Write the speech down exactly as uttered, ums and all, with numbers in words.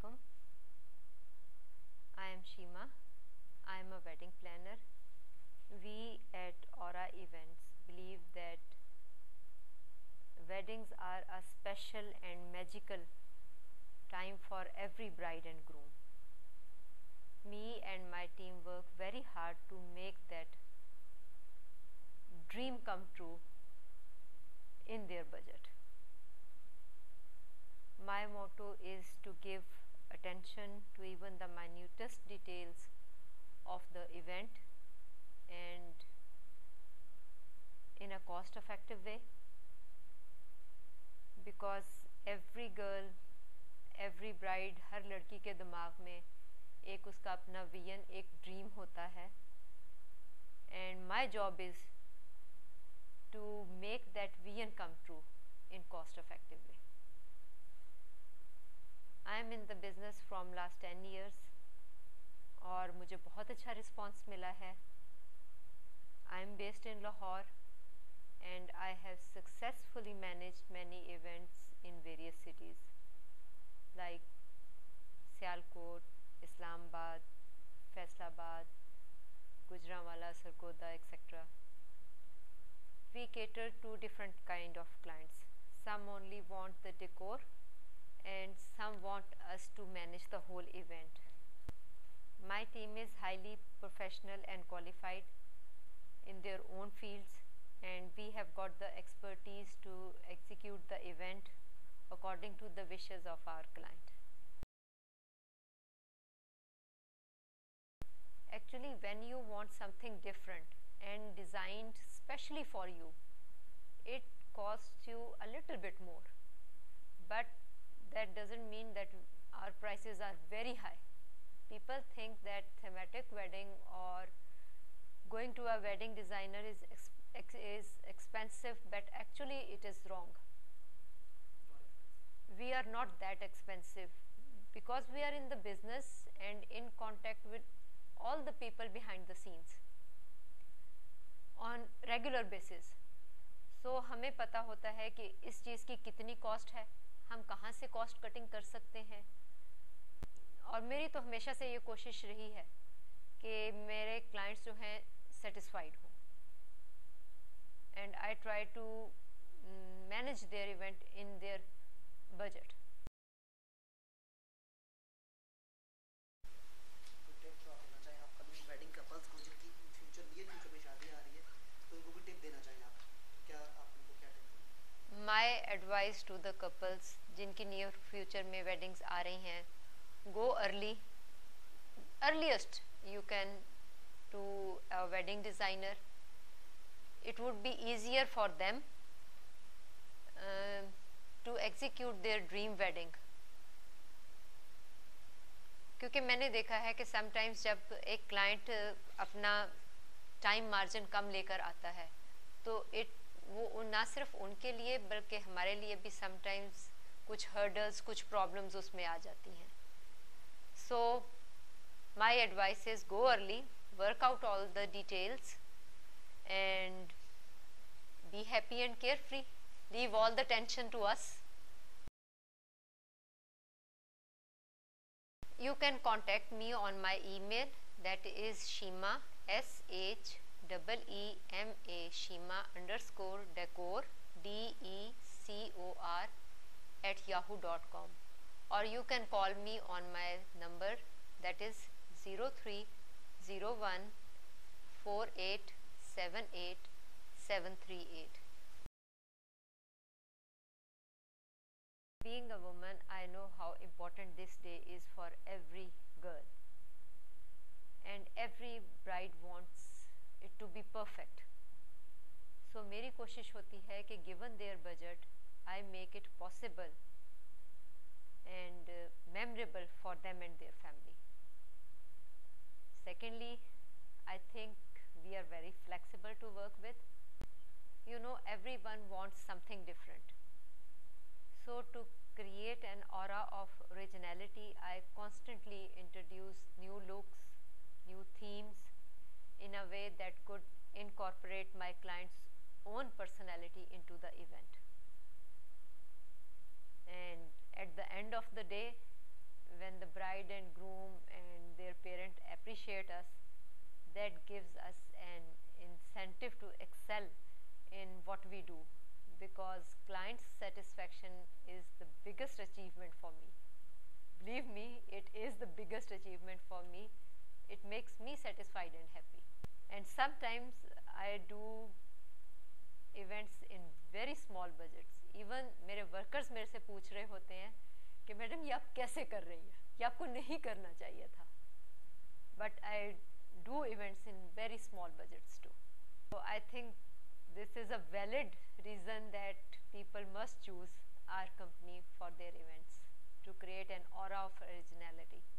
alaikum. I am Shima. I am a wedding planner. We at Aura Events believe that weddings are a special and magical time for every bride and groom. Me and my team work very hard to make that dream come true in their budget. My motto is to give attention to even the minutest details of the event and in a cost effective way, because every girl, every bride, हर लड़की के दिमाग में एक उसका अपना vision, एक dream होता है, and my job is to make that vision come true in cost effective way. I am in the business from last ten years और मुझे बहुत अच्छा रिस्पॉन्स मिला है. I am based in Lahore and I have successfully managed many events in various cities like Sialkot, Islamabad, Faisalabad, Gujranwala, Sargodha, et cetera. We cater to different kind of clients. Some only want the decor and some want us to manage the whole event. My team is highly professional and qualified in their own fields, and we have got the expertise to execute the event according to the wishes of our client. Actually, when you want something different and designed specially for you, it costs you a little bit more, but that doesn't mean that our prices are very high. People think that thematic wedding or going to a wedding designer is ex ex is expensive, but actually it is wrong. We are not that expensive because we are in the business and in contact with all the people behind the scenes on regular basis. So हमें पता होता है कि इस चीज़ की कितनी cost है, हम कहाँ से कॉस्ट कटिंग कर सकते हैं. और मेरी तो हमेशा से ये कोशिश रही है कि मेरे क्लाइंट्स जो हैं सेटिस्फाइड हों, and I try to manage their event in their budget. Wedding couples को जिनकी फ्यूचर नियर फ्यूचर में शादी आ रही है, तो उनको भी टिप देना चाहिए आप, क्या आप उनको क्या tip? My advice to the couples जिनकी नियर फ्यूचर में वेडिंग्स आ रही हैं, go early, earliest you can to a wedding designer. It would be easier for them uh, to execute their dream wedding. क्योंकि मैंने देखा है कि sometimes जब एक client अपना time margin कम लेकर आता है, तो it वो ना सिर्फ उनके लिए बल्कि हमारे लिए भी sometimes कुछ hurdles, कुछ problems उसमें आ जाती हैं. So my advice is go early, work out all the details and be happy and carefree. Leave all the tension to us. You can contact me on my email, that is Shima, S H E E M A, Shima underscore decor, D E C O R at yahoo dot com. Or you can call me on my number, that is zero three zero one four eight seven eight seven three eight. Being a woman, I know how important this day is for every girl, and every bride wants it to be perfect. So मेरी कोशिश होती है कि given their budget, I make it possible and uh, memorable for them and their family. Secondly, I think we are very flexible to work with. You know, everyone wants something different. So to create an aura of originality, I constantly introduce new looks, new themes in a way that could incorporate my client's own personality into the event. And at the end of the day, when the bride and groom and their parent appreciate us, that gives us an incentive to excel in what we do, because client satisfaction is the biggest achievement for me. Believe me, it is the biggest achievement for me. It makes me satisfied and happy. And sometimes I do events in very small budgets. Even मेरे workers मेरे से पूछ रहे होते हैं कि madam ये आप कैसे कर रही हैं, ये आपको नहीं करना चाहिए था. But I do events in very small budgets too. So I think this is a valid reason that people must choose our company for their events, to create an aura of originality.